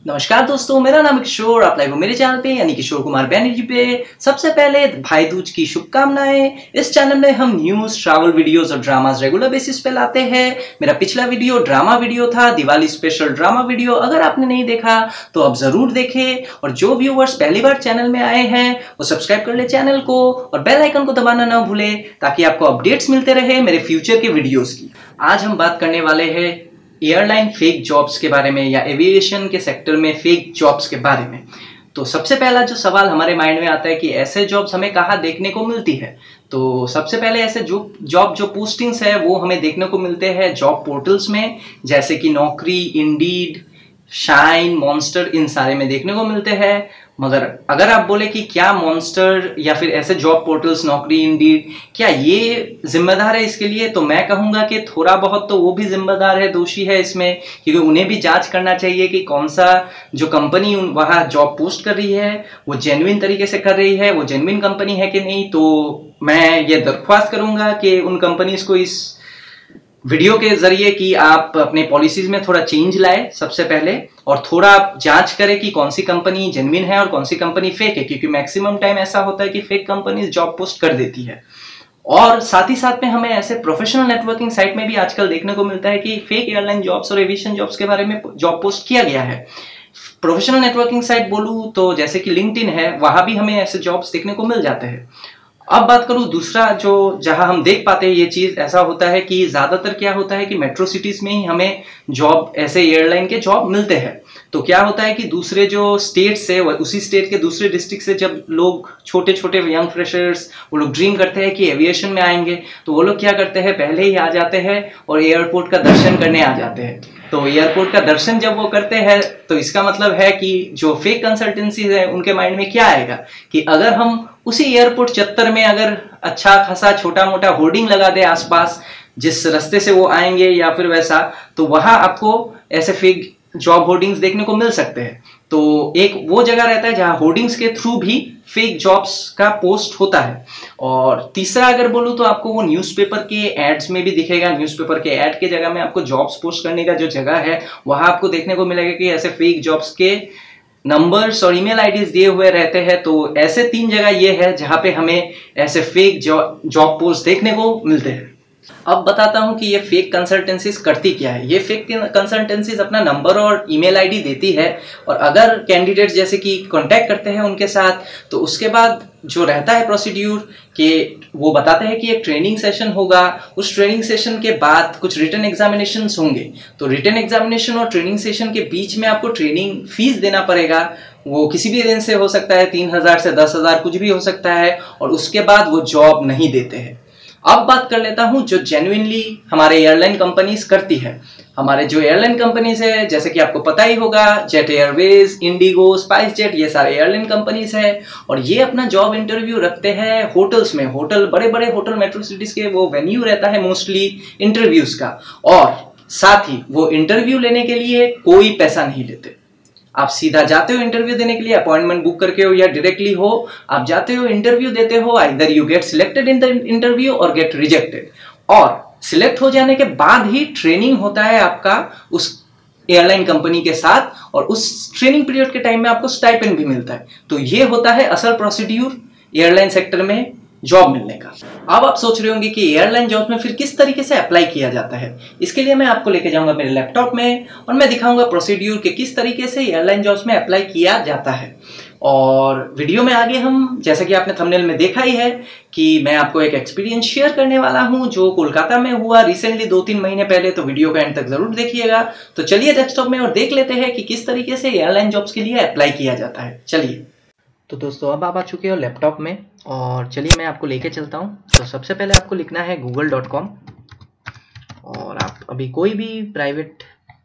नमस्कार दोस्तों, मेरा नाम है किशोर। आप लाइव हो मेरे चैनल पे यानी किशोर कुमार बैनर्जी पे। सबसे पहले भाई दूज की शुभकामनाएं। इस चैनल में हम न्यूज, ट्रैवल वीडियोस और ड्रामास रेगुलर बेसिस पे लाते हैं। मेरा पिछला वीडियो ड्रामा वीडियो था, दिवाली स्पेशल ड्रामा वीडियो। अगर आपने नहीं देखा तो आप जरूर देखें, और जो व्यूअर्स पहली बार चैनल में आए हैं वो सब्सक्राइब कर ले चैनल को और बेल आइकन को दबाना ना भूले, ताकि आपको अपडेट्स मिलते रहे मेरे फ्यूचर के वीडियोस की। आज हम बात करने वाले हैं एयरलाइन फेक जॉब्स के बारे में, या एविएशन के सेक्टर में फेक जॉब्स के बारे में। तो सबसे पहला जो सवाल हमारे माइंड में आता है कि ऐसे जॉब्स हमें कहाँ देखने को मिलती है। तो सबसे पहले ऐसे जो पोस्टिंग्स है वो हमें देखने को मिलते हैं जॉब पोर्टल्स में, जैसे कि नौकरी, इंडीड, शाइन, मॉन्स्टर, इन सारे में देखने को मिलते हैं। मगर अगर आप बोले कि क्या मॉन्स्टर या फिर ऐसे जॉब पोर्टल्स, नौकरी, इंडीड, क्या ये जिम्मेदार है इसके लिए, तो मैं कहूंगा कि थोड़ा बहुत तो वो भी जिम्मेदार है, दोषी है इसमें, क्योंकि उन्हें भी जांच करना चाहिए कि कौन सा जो कंपनी वहाँ जॉब पोस्ट कर रही है वो जेन्युइन तरीके से कर रही है, वो जेन्युइन कंपनी है कि नहीं। तो मैं ये दरख्वास्त करूंगा कि उन कंपनीज को इस वीडियो के जरिए कि आप अपने पॉलिसीज में थोड़ा चेंज लाए सबसे पहले, और थोड़ा आप जांच करें कि कौन सी कंपनी जेन्युइन है और कौन सी कंपनी फेक है, क्योंकि मैक्सिमम टाइम ऐसा होता है कि फेक कंपनीज जॉब पोस्ट कर देती है। और साथ ही साथ में हमें ऐसे प्रोफेशनल नेटवर्किंग साइट में भी आजकल देखने को मिलता है कि फेक एयरलाइन जॉब्स और एविएशन जॉब्स के बारे में जॉब पोस्ट किया गया है। प्रोफेशनल नेटवर्किंग साइट बोलूं तो जैसे कि लिंक्डइन है, वहां भी हमें ऐसे जॉब्स देखने को मिल जाते हैं। अब बात करूं दूसरा जो जहां हम देख पाते हैं ये चीज, ऐसा होता है कि ज्यादातर क्या होता है कि मेट्रो सिटीज में ही हमें जॉब, ऐसे एयरलाइन के जॉब मिलते हैं। तो क्या होता है कि दूसरे जो स्टेट्स है, उसी स्टेट के दूसरे डिस्ट्रिक्ट से जब लोग, छोटे छोटे यंग फ्रेशर्स, वो लोग ड्रीम करते हैं कि एविएशन में आएंगे, तो वो लोग क्या करते हैं, पहले ही आ जाते हैं और एयरपोर्ट का दर्शन करने आ जाते हैं। तो एयरपोर्ट का दर्शन जब वो करते हैं तो इसका मतलब है कि जो फेक कंसल्टेंसीज है उनके माइंड में क्या आएगा कि अगर हम उसी एयरपोर्ट चत्तर में अगर अच्छा खासा छोटा मोटा होर्डिंग लगा दे आसपास, जिस रास्ते से वो आएंगे या फिर वैसा, तो वहां आपको ऐसे फेक जॉब होर्डिंग्स देखने को मिल सकते हैं। तो एक वो जगह रहता है जहां होर्डिंग्स के थ्रू भी फेक जॉब्स का पोस्ट होता है। और तीसरा अगर बोलूं तो आपको वो न्यूज़पेपर के एड्स में भी दिखेगा। न्यूज़पेपर के एड के जगह में आपको जॉब्स पोस्ट करने का जो जगह है वहां आपको देखने को मिलेगा कि ऐसे फेक जॉब्स के नंबर्स और ईमेल आईडीज दिए हुए रहते हैं। तो ऐसे 3 जगह ये है जहां पे हमें ऐसे फेक जॉब पोस्ट देखने को मिलते हैं। अब बताता हूं कि ये फेक कंसल्टेंसीज करती क्या है। ये फेक कंसल्टेंसीज अपना नंबर और ईमेल आईडी देती है, और अगर कैंडिडेट्स जैसे कि कांटेक्ट करते हैं उनके साथ, तो उसके बाद जो रहता है प्रोसीड्यूर कि वो बताते हैं कि एक ट्रेनिंग सेशन होगा। उस ट्रेनिंग सेशन के बाद कुछ रिटन एग्जामिनेशंस होंगे। तो रिटन एग्जामिनेशन और ट्रेनिंग सेशन के बीच में आपको ट्रेनिंग फीस देना पड़ेगा। वो किसी भी रेंज से हो सकता है, 3,000 से 10,000 कुछ भी हो सकता है, और उसके बाद वो जॉब नहीं देते हैं। अब बात कर लेता हूं जो जेन्युइनली हमारे एयरलाइन कंपनीज करती है। हमारे जो एयरलाइन कंपनीज है, जैसे कि आपको पता ही होगा, जेट एयरवेज, इंडिगो, स्पाइसजेट, ये सारे एयरलाइन कंपनीज है। और ये अपना जॉब इंटरव्यू रखते हैं होटल्स में। होटल, बड़े बड़े होटल, मेट्रो सिटीज के वो वेन्यू रहता है मोस्टली इंटरव्यूज का। और साथ ही वो इंटरव्यू लेने के लिए कोई पैसा नहीं लेते। आप सीधा जाते हो इंटरव्यू देने के लिए, अपॉइंटमेंट बुक करके हो या डायरेक्टली हो, आप जाते हो, इंटरव्यू देते हो। Either you get selected in the interview और गेट रिजेक्टेड। और सिलेक्ट हो जाने के बाद ही ट्रेनिंग होता है आपका उस एयरलाइन कंपनी के साथ, और उस ट्रेनिंग पीरियड के टाइम में आपको स्टाइपेंड भी मिलता है। तो ये होता है असल प्रोसीड्यूर एयरलाइन सेक्टर में जॉब मिलने का। अब आप सोच रहे होंगे कि एयरलाइन जॉब में फिर किस तरीके से अप्लाई किया जाता है। इसके लिए मैं आपको लेके जाऊंगा मेरे लैपटॉप में, और मैं दिखाऊंगा प्रोसीड्यूर के किस तरीके से एयरलाइन जॉब्स में अप्लाई किया जाता है। और वीडियो में आगे हम, जैसे कि आपने थंबनेल में देखा ही है, कि मैं आपको एक एक्सपीरियंस शेयर करने वाला हूं जो कोलकाता में हुआ रिसेंटली 2-3 महीने पहले। तो वीडियो का एंड तक जरूर देखिएगा। तो चलिए डेस्कटॉप में और देख लेते हैं कि किस तरीके से एयरलाइन जॉब्स के लिए अप्लाई किया जाता है। चलिए। तो दोस्तों अब आप आ चुके हो लैपटॉप में, और चलिए मैं आपको लेके चलता हूँ। तो सबसे पहले आपको लिखना है google.com, और आप अभी कोई भी प्राइवेट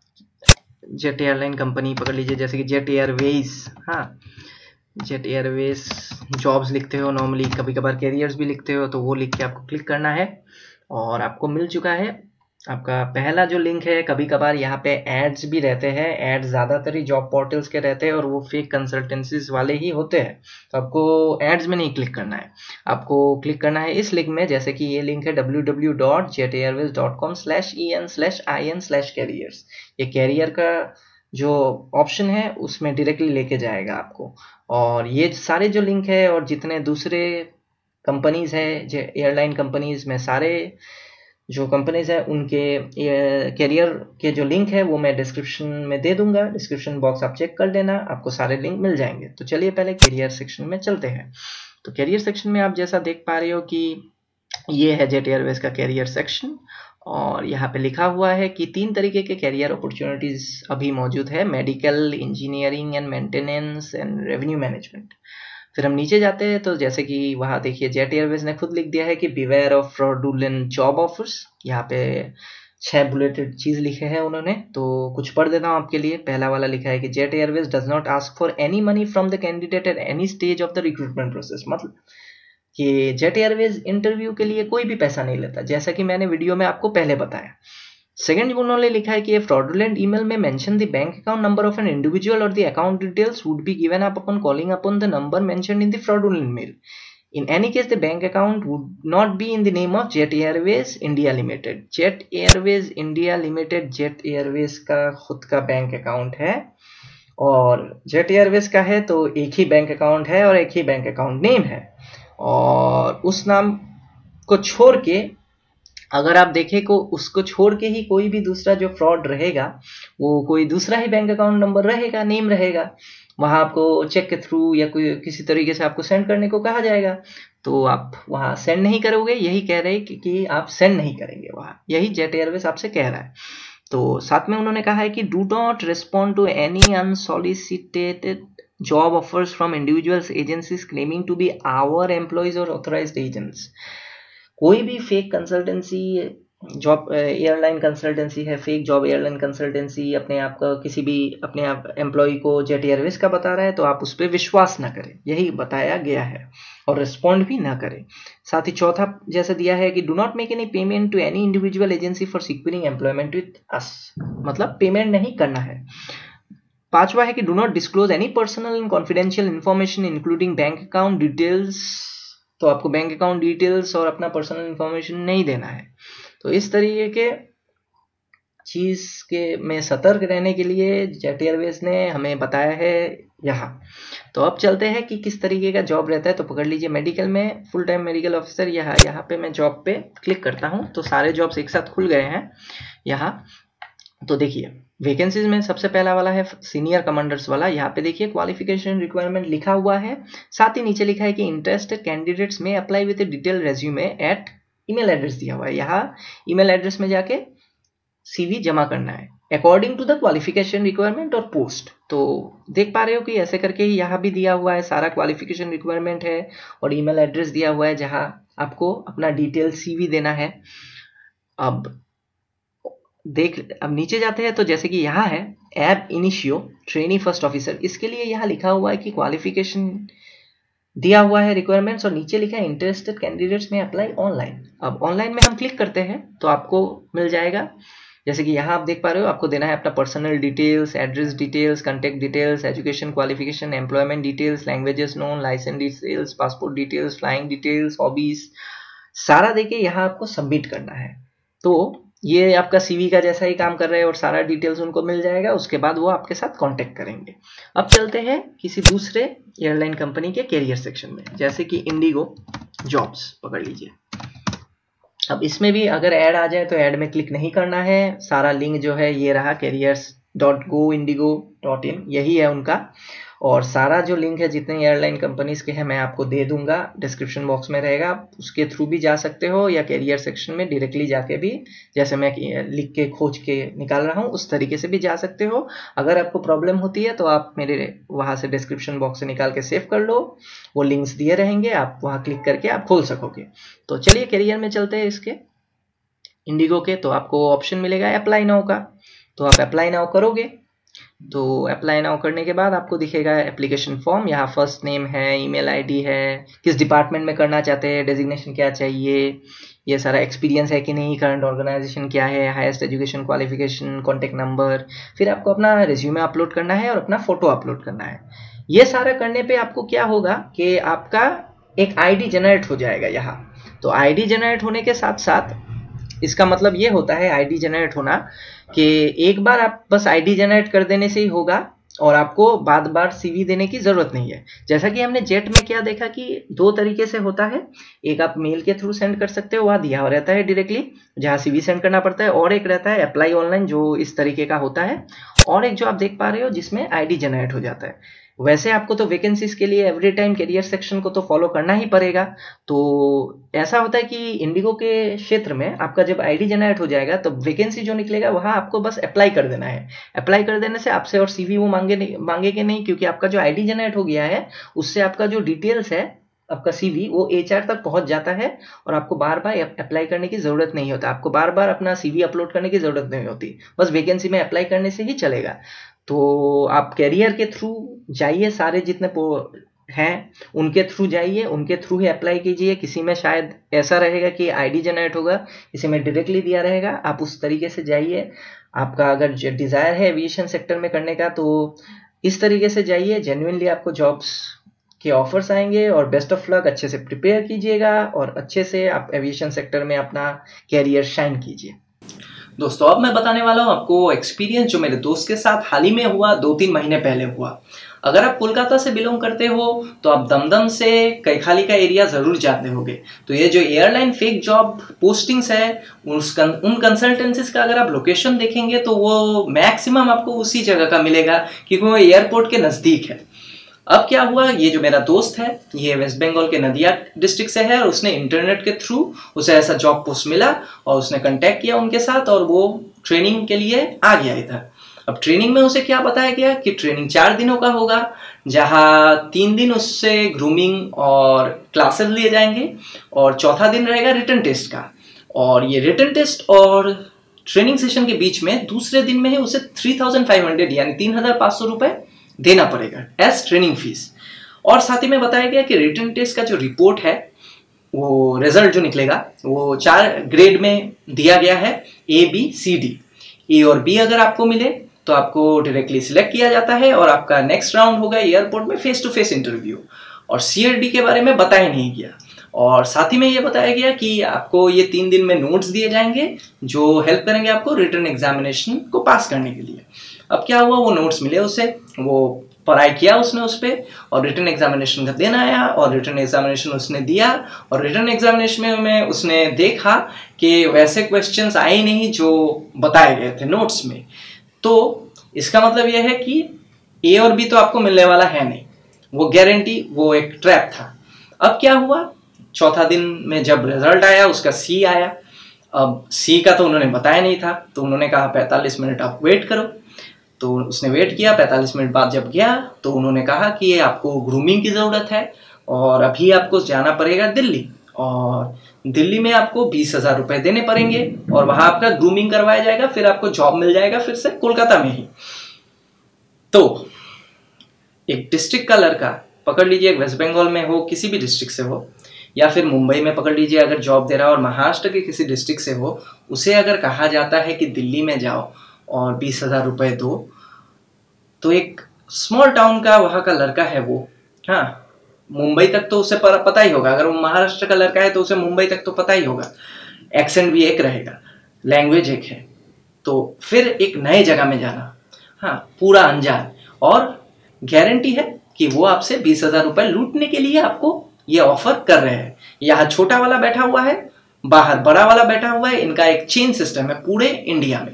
जेट एयरलाइन कंपनी पकड़ लीजिए, जैसे कि जेट एयरवेज। हाँ, जेट एयरवेज जॉब्स लिखते हो नॉर्मली, कभी कभार कैरियर्स भी लिखते हो, तो वो लिख के आपको क्लिक करना है। और आपको मिल चुका है आपका पहला जो लिंक है। कभी कभार यहाँ पे एड्स भी रहते हैं। एड्स ज़्यादातर ही जॉब पोर्टल्स के रहते हैं और वो फेक कंसल्टेंसीज वाले ही होते हैं। तो आपको एड्स में नहीं क्लिक करना है, आपको क्लिक करना है इस लिंक में, जैसे कि ये लिंक है www.jetairways.com/en/in/careers। ये कैरियर का जो ऑप्शन है उसमें डायरेक्टली लेके जाएगा आपको। और ये सारे जो लिंक है और जितने दूसरे कंपनीज है, जो एयरलाइन कंपनीज में, सारे जो कंपनीज है उनके कैरियर के जो लिंक है वो मैं डिस्क्रिप्शन में दे दूंगा। डिस्क्रिप्शन बॉक्स आप चेक कर लेना, आपको सारे लिंक मिल जाएंगे। तो चलिए पहले कैरियर सेक्शन में चलते हैं। तो कैरियर सेक्शन में आप जैसा देख पा रहे हो कि ये है जेट एयरवेज का कैरियर सेक्शन, और यहाँ पे लिखा हुआ है कि 3 तरीके के कैरियर अपॉर्चुनिटीज अभी मौजूद है: medical, engineering and maintenance and revenue management. फिर हम नीचे जाते हैं तो जैसे कि वहाँ देखिए जेट एयरवेज ने खुद लिख दिया है कि beware of fraudulent job offers. यहाँ पे 6 बुलेटेड चीज लिखे हैं उन्होंने, तो कुछ पढ़ देता हूँ आपके लिए। पहला वाला लिखा है कि Jet Airways does not ask for any money from the candidate at any stage of the recruitment process. मतलब कि जेट एयरवेज इंटरव्यू के लिए कोई भी पैसा नहीं लेता, जैसा कि मैंने वीडियो में आपको पहले बताया। सेकंड उन्होंने लिखा है कि फ्रॉडुलेंट ईमेल में mention the bank account number of an individual और the account details would be given up upon calling upon the number mentioned in the fraudulent mail. In any case, the bank account would not be in the name of Jet Airways India Limited. Jet Airways India Limited Jet Airways का खुद का bank account है, और Jet Airways का है तो एक ही bank account है और एक ही बैंक अकाउंट नेम है। और उस नाम को छोड़ के अगर आप देखें को उसको छोड़ के ही कोई भी दूसरा जो फ्रॉड रहेगा वो कोई दूसरा ही बैंक अकाउंट नंबर रहेगा, नेम रहेगा। वहां आपको चेक के थ्रू या कोई किसी तरीके से आपको सेंड करने को कहा जाएगा, तो आप वहां सेंड नहीं करोगे। यही कह रहे हैं कि आप सेंड नहीं करेंगे वहां, यही जेट एयरवेज आपसे कह रहा है। तो साथ में उन्होंने कहा है कि do not respond to any unsolicited job offers from individuals agencies claiming to be our employees और ऑथराइज्ड एजेंट्स। कोई भी fake consultancy job airline consultancy है, फेक जॉब एयरलाइन कंसल्टेंसी अपने आप का किसी भी अपने आप एम्प्लॉय को जेट एयरवेज का बता रहा है तो आप उस पर विश्वास ना करें, यही बताया गया है। और रिस्पॉन्ड भी ना करें। साथ ही चौथा जैसे दिया है कि do not make any payment to any individual agency for securing employment with us, मतलब पेमेंट नहीं करना है। पांचवा है कि do not disclose any personal and confidential information including bank account details. तो आपको बैंक अकाउंट डिटेल्स और अपना पर्सनल इन्फॉर्मेशन नहीं देना है। तो इस तरीके के चीज के में सतर्क रहने के लिए जेट एयरवेज ने हमें बताया है यहाँ। तो अब चलते हैं कि किस तरीके का जॉब रहता है। तो पकड़ लीजिए मेडिकल में फुल टाइम मेडिकल ऑफिसर, यहाँ पे मैं जॉब पे क्लिक करता हूँ तो सारे जॉब्स एक साथ खुल गए हैं यहाँ। तो देखिए वैकेंसीज में सबसे पहला वाला है सीनियर कमांडर्स वाला। यहाँ पे देखिए क्वालिफिकेशन रिक्वायरमेंट लिखा हुआ है, साथ ही नीचे लिखा है कि interested candidates may apply with detail resume at email address दिया हुआ है। यहाँ ईमेल एड्रेस में जाके सीवी जमा करना है according to the qualification requirement और पोस्ट। तो देख पा रहे हो कि ऐसे करके ही यहाँ भी दिया हुआ है, सारा क्वालिफिकेशन रिक्वायरमेंट है और ईमेल एड्रेस दिया हुआ है जहाँ आपको अपना डिटेल सीवी देना है। अब नीचे जाते हैं तो जैसे कि यहाँ है एब इनिशियो ट्रेनी फर्स्ट ऑफिसर, इसके लिए यहाँ लिखा हुआ है कि क्वालिफिकेशन दिया हुआ है रिक्वायरमेंट्स और नीचे लिखा है interested candidates may apply online. अब ऑनलाइन में हम क्लिक करते हैं तो आपको मिल जाएगा, जैसे कि यहाँ आप देख पा रहे हो आपको देना है अपना personal details, address details, contact details, education qualification, employment details, languages known, licence details, passport details, flying details, hobbies, सारा देके यहाँ आपको सबमिट करना है। तो ये आपका सीवी का जैसा ही काम कर रहे हैं और सारा डिटेल्स उनको मिल जाएगा, उसके बाद वो आपके साथ कांटेक्ट करेंगे। अब चलते हैं किसी दूसरे एयरलाइन कंपनी के कैरियर सेक्शन में, जैसे कि इंडिगो जॉब्स पकड़ लीजिए। अब इसमें भी अगर ऐड आ जाए तो ऐड में क्लिक नहीं करना है, सारा लिंक जो है ये रहा careers.goindigo.in, यही है उनका। और सारा जो लिंक है जितने एयरलाइन कंपनीज के हैं मैं आपको दे दूंगा, डिस्क्रिप्शन बॉक्स में रहेगा, आप उसके थ्रू भी जा सकते हो या कैरियर सेक्शन में डायरेक्टली जाके भी, जैसे मैं लिख के खोज के निकाल रहा हूँ उस तरीके से भी जा सकते हो। अगर आपको प्रॉब्लम होती है तो आप मेरे वहां से डिस्क्रिप्शन बॉक्स से निकाल के सेव कर लो, वो लिंक्स दिए रहेंगे, आप वहां क्लिक करके आप खोल सकोगे। तो चलिए कैरियर में चलते हैं इसके इंडिगो के। तो आपको ऑप्शन मिलेगा अप्लाई नाउ का, तो आप अप्लाई नाउ करोगे। तो अप्लाई नाउ करने के बाद आपको दिखेगा एप्लीकेशन फॉर्म, यहाँ फर्स्ट नेम है, ईमेल आईडी है, किस डिपार्टमेंट में करना चाहते हैं, डेजिग्नेशन क्या चाहिए, ये सारा एक्सपीरियंस है कि नहीं, करंट ऑर्गेनाइजेशन क्या है, highest education qualification, contact number, फिर आपको अपना रिज्यूमे अपलोड करना है और अपना फोटो अपलोड करना है। ये सारा करने पे आपको क्या होगा कि आपका एक आईडी जनरेट हो जाएगा यहाँ। तो आईडी जनरेट होने के साथ साथ इसका मतलब ये होता है आईडी जनरेट होना कि एक बार आप बस आईडी जनरेट कर देने से ही होगा और आपको बार बार सीवी देने की जरूरत नहीं है। जैसा कि हमने जेट में क्या देखा कि दो तरीके से होता है, एक आप मेल के थ्रू सेंड कर सकते हो, वहाँ दिया रहता है डायरेक्टली जहाँ सीवी सेंड करना पड़ता है, और एक रहता है अप्लाई ऑनलाइन जो इस तरीके का होता है, और एक जो आप देख पा रहे हो जिसमें आईडी जनरेट हो जाता है। वैसे आपको तो वैकेंसीज के लिए एवरी टाइम करियर सेक्शन को तो फॉलो करना ही पड़ेगा। तो ऐसा होता है कि इंडिगो के क्षेत्र में आपका जब आईडी जनरेट हो जाएगा तो वैकेंसी जो निकलेगा वहां आपको बस अप्लाई कर देना है। अप्लाई कर देने से आपसे और सीवी वो मांगेंगे नहीं, क्योंकि आपका जो आईडी जनरेट हो गया है उससे आपका जो डिटेल्स है, आपका सीवी, वो एचआर तक पहुंच जाता है और आपको बार बार अप्लाई करने की जरूरत नहीं होता, आपको बार बार अपना सीवी अपलोड करने की जरूरत नहीं होती, बस वैकेंसी में अप्लाई करने से ही चलेगा। तो आप कैरियर के थ्रू जाइए, सारे जितने हैं उनके थ्रू जाइए, उनके थ्रू ही अप्लाई कीजिए। किसी में शायद ऐसा रहेगा कि आईडी जनरेट होगा, किसी में डायरेक्टली दिया रहेगा, आप उस तरीके से जाइए। आपका अगर डिजायर है एविएशन सेक्टर में करने का तो इस तरीके से जाइए, जेन्युइनली आपको जॉब्स के ऑफर्स आएंगे। और बेस्ट ऑफ लक, अच्छे से प्रिपेयर कीजिएगा और अच्छे से आप एविएशन सेक्टर में अपना कैरियर शाइन कीजिए। दोस्तों अब मैं बताने वाला हूँ आपको एक्सपीरियंस जो मेरे दोस्त के साथ हाल ही में हुआ, 2-3 महीने पहले हुआ। अगर आप कोलकाता से बिलोंग करते हो तो आप दमदम से कैखाली का एरिया जरूर जाते होंगे। तो ये जो एयरलाइन फेक जॉब पोस्टिंग्स है उन कंसल्टेंसीज का अगर आप लोकेशन देखेंगे तो वो मैक्सिमम आपको उसी जगह का मिलेगा, क्योंकि वो एयरपोर्ट के नजदीक है। अब क्या हुआ, ये जो मेरा दोस्त है ये वेस्ट बंगाल के नदिया डिस्ट्रिक्ट से है और उसने इंटरनेट के थ्रू उसे ऐसा जॉब पोस्ट मिला और उसने कांटेक्ट किया उनके साथ और वो ट्रेनिंग के लिए आ गया इधर। अब ट्रेनिंग में उसे क्या बताया गया कि ट्रेनिंग 4 दिनों का होगा, जहां 3 दिन उससे ग्रूमिंग और क्लासेस लिए जाएंगे और चौथा दिन रहेगा रिटन टेस्ट का। और ये रिटन टेस्ट और ट्रेनिंग सेशन के बीच में दूसरे दिन में ही उसे 3500 यानी 3500 रुपए देना पड़ेगा एज ट्रेनिंग फीस। और साथ ही में बताया गया कि रिटन टेस्ट का जो रिपोर्ट है, वो रिजल्ट जो निकलेगा वो 4 ग्रेड में दिया गया है, ए बी सी डी। ए और बी अगर आपको मिले तो आपको डायरेक्टली सिलेक्ट किया जाता है और आपका नेक्स्ट राउंड होगा एयरपोर्ट में फेस टू फेस इंटरव्यू। और सी और डी के बारे में बताया नहीं गया। और साथ ही में ये बताया गया कि आपको ये 3 दिन में नोट्स दिए जाएंगे जो हेल्प करेंगे आपको रिटन एग्जामिनेशन को पास करने के लिए। अब क्या हुआ, वो नोट्स मिले उसे, वो पढ़ाई किया उसने उस पर और रिटन एग्जामिनेशन का दिन आया और रिटन एग्जामिनेशन उसने दिया। और रिटन एग्जामिनेशन में उसने देखा कि वैसे क्वेश्चंस आए नहीं जो बताए गए थे नोट्स में। तो इसका मतलब यह है कि ए और बी तो आपको मिलने वाला है नहीं, वो गारंटी, वो एक ट्रैप था। अब क्या हुआ, चौथा दिन में जब रिजल्ट आया उसका सी आया। अब सी का तो उन्होंने बताया नहीं था, तो उन्होंने कहा 45 मिनट आप वेट करो। तो उसने वेट किया, 45 मिनट बाद जब गया तो उन्होंने कहा कि आपको ग्रूमिंग की ज़रूरत है और अभी आपको जाना पड़ेगा दिल्ली, और दिल्ली में आपको 20,000 रुपए देने पड़ेंगे और वहां आपका ग्रूमिंग करवाया जाएगा, फिर आपको जॉब मिल जाएगा फिर से कोलकाता में ही। तो एक डिस्ट्रिक्ट का लड़का, पकड़ लीजिए वेस्ट बंगाल में हो, किसी भी डिस्ट्रिक्ट से हो, या फिर मुंबई में पकड़ लीजिए अगर जॉब दे रहा है और महाराष्ट्र के किसी डिस्ट्रिक्ट से हो, उसे अगर कहा जाता है कि दिल्ली में जाओ और 20,000 रुपए दो, तो एक स्मॉल टाउन का वहां का लड़का है वो, हाँ, मुंबई तक तो उसे पता ही होगा। अगर वो महाराष्ट्र का लड़का है तो उसे मुंबई तक तो पता ही होगा, एक्सेंट भी एक रहेगा, लैंग्वेज एक है। तो फिर एक नए जगह में जाना, हाँ, पूरा अनजान, और गारंटी है कि वो आपसे 20,000 रुपए लूटने के लिए आपको ये ऑफर कर रहे हैं। यहाँ छोटा वाला बैठा हुआ है, बाहर बड़ा वाला बैठा हुआ है, इनका एक चेन सिस्टम है पूरे इंडिया में।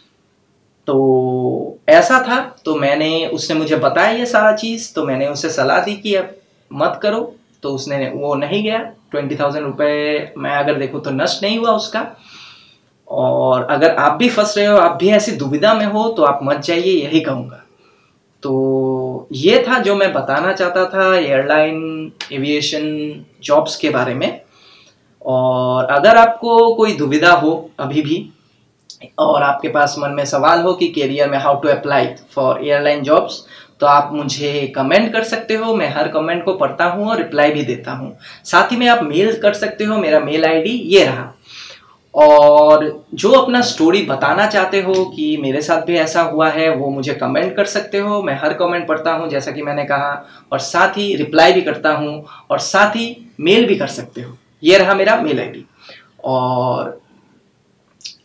तो ऐसा था, तो उसने मुझे बताया ये सारा चीज, तो मैंने उसे सलाह दी कि अब मत करो, तो उसने वो नहीं गया। 20,000 रुपए मैं अगर देखूँ तो नष्ट नहीं हुआ उसका। और अगर आप भी फंस रहे हो, आप भी ऐसी दुविधा में हो, तो आप मत जाइए, यही कहूँगा। तो ये था जो मैं बताना चाहता था एयरलाइन एविएशन जॉब्स के बारे में। और अगर आपको कोई दुविधा हो अभी भी और आपके पास मन में सवाल हो कि करियर में how to apply for airline jobs, तो आप मुझे कमेंट कर सकते हो। मैं हर कमेंट को पढ़ता हूँ और रिप्लाई भी देता हूँ। साथ ही में आप मेल कर सकते हो, मेरा मेल आईडी ये रहा। और जो अपना स्टोरी बताना चाहते हो कि मेरे साथ भी ऐसा हुआ है, वो मुझे कमेंट कर सकते हो। मैं हर कमेंट पढ़ता हूँ जैसा कि मैंने कहा, और साथ ही रिप्लाई भी करता हूँ, और साथ ही मेल भी कर सकते हो। ये रहा मेरा मेल आईडी। और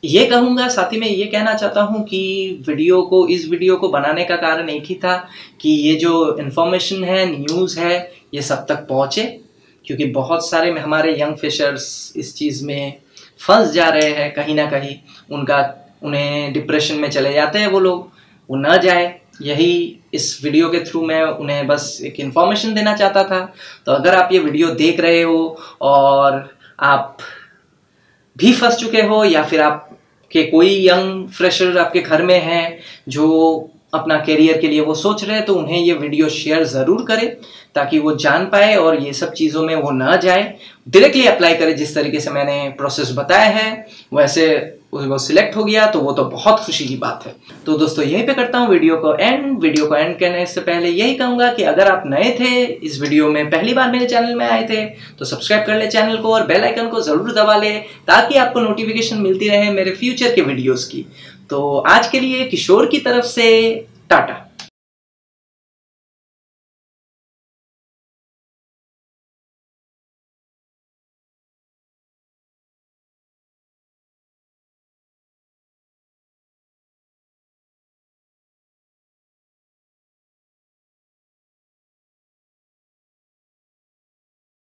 ये कहूँगा, साथ ही में ये कहना चाहता हूँ कि इस वीडियो को बनाने का कारण एक ही था कि ये जो इन्फॉर्मेशन है, न्यूज़ है, ये सब तक पहुँचे, क्योंकि बहुत सारे हमारे यंग फिशर्स इस चीज़ में फंस जा रहे हैं कहीं ना कहीं। उन्हें डिप्रेशन में चले जाते हैं वो लोग, वो ना जाए, यही इस वीडियो के थ्रू मैं उन्हें बस एक इन्फॉर्मेशन देना चाहता था। तो अगर आप ये वीडियो देख रहे हो और आप भी फंस चुके हो, या फिर आपके कोई यंग फ्रेशर आपके घर में है जो अपना करियर के लिए वो सोच रहे हैं, तो उन्हें ये वीडियो शेयर ज़रूर करें ताकि वो जान पाए और ये सब चीज़ों में वो ना जाए, डायरेक्टली अप्लाई करें। जिस तरीके से मैंने प्रोसेस बताया है वैसे वो सिलेक्ट हो गया तो वो तो बहुत खुशी की बात है। तो दोस्तों यहीं पे करता हूँ वीडियो को एंड करने से पहले यही कहूँगा कि अगर आप नए थे इस वीडियो में, पहली बार मेरे चैनल में आए थे, तो सब्सक्राइब कर ले चैनल को और बेल आइकन को ज़रूर दबा ले ताकि आपको नोटिफिकेशन मिलती रहे मेरे फ्यूचर के वीडियोज़ की। तो आज के लिए किशोर की तरफ से टाटा।